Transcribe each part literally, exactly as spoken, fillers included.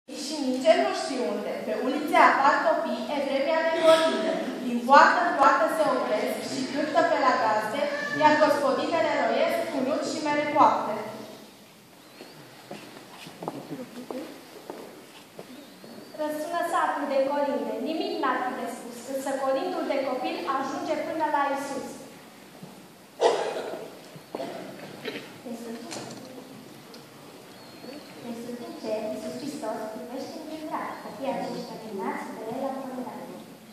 Și nici nu știu unde. Pe ulițe apar copii, e vremea de colinde. Din poartă în poartă se opresc și cântă pe la gazde, iar gospodinele roiesc cu nut și mere coapte. Răsună satul de colinde. Nimic n-ar fi de spus, însă colindul de copil ajunge până la Iisus. De sus din cer, Iisus Hristos privește în drag, copiii aceștia chemați pe el la pământare.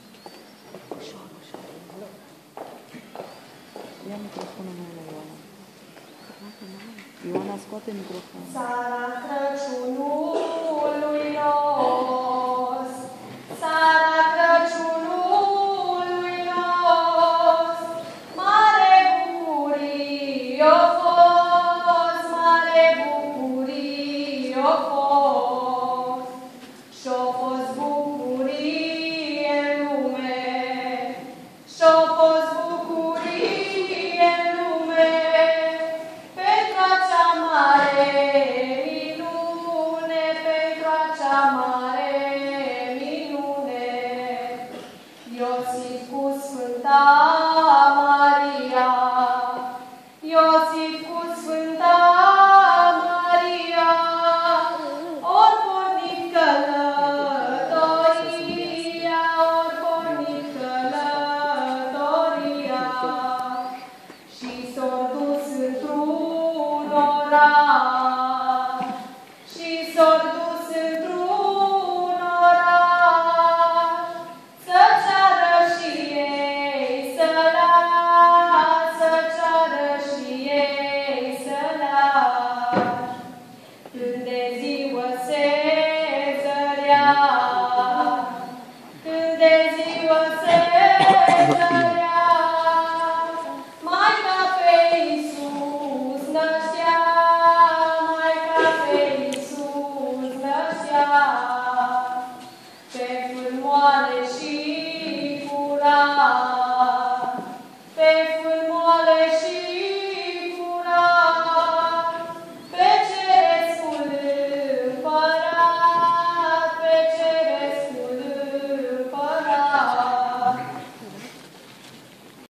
Ia microfonul meu la Ioana. Ioana, scoate microfonul. Sara Crăciunului nos, Sara Crăciunului nos, mare bucurie o fost, mare bucurie o fost, și-o fost bucurie în lume, și-o fost bucurie în lume, pentru acea mare minune, pentru acea mare minune. Iosif cu Sfânta Maria, Iosif cu Sfânta Maria, ori pornit călătoria, ori pornit călătoria, și s-au dus într-un oraș, și s-au dus într-un oraș, să ceară și ei să las, să ceară și ei să las. Când de ziua se zărea, când de ziua se zărea, Maica pe Iisus năștea, Maica pe Iisus năștea, pe fârmoare și